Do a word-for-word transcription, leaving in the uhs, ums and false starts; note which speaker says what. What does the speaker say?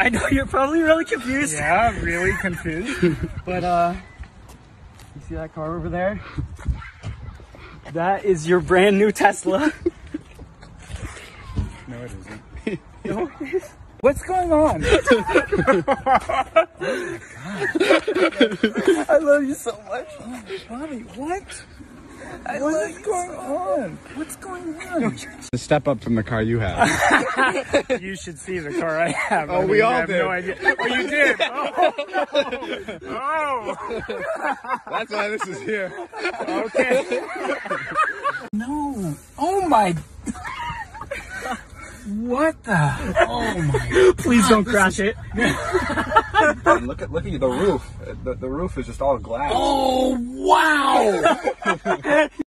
Speaker 1: I know you're probably really confused.
Speaker 2: Yeah, really confused. But, uh, you see that car over there?
Speaker 1: That is your brand new Tesla.
Speaker 2: No, it isn't. No, it is. What's going on?
Speaker 1: I love you so much.
Speaker 2: Bobby, what?
Speaker 1: I
Speaker 2: What
Speaker 1: love
Speaker 2: is
Speaker 1: you
Speaker 2: going
Speaker 1: so
Speaker 2: on? What's going on?
Speaker 3: Step up from the car you have.
Speaker 2: You should see the car I have.
Speaker 3: Oh,
Speaker 2: I mean,
Speaker 3: we all
Speaker 2: I have
Speaker 3: did.
Speaker 2: No idea. Oh, you did? Oh, no. Oh.
Speaker 3: That's why this is here.
Speaker 2: Okay.
Speaker 1: No. Oh my.
Speaker 2: What the? Oh my.
Speaker 1: Please don't crash it.
Speaker 3: Look at look at the roof. The, the roof is just all glass.
Speaker 1: Oh wow.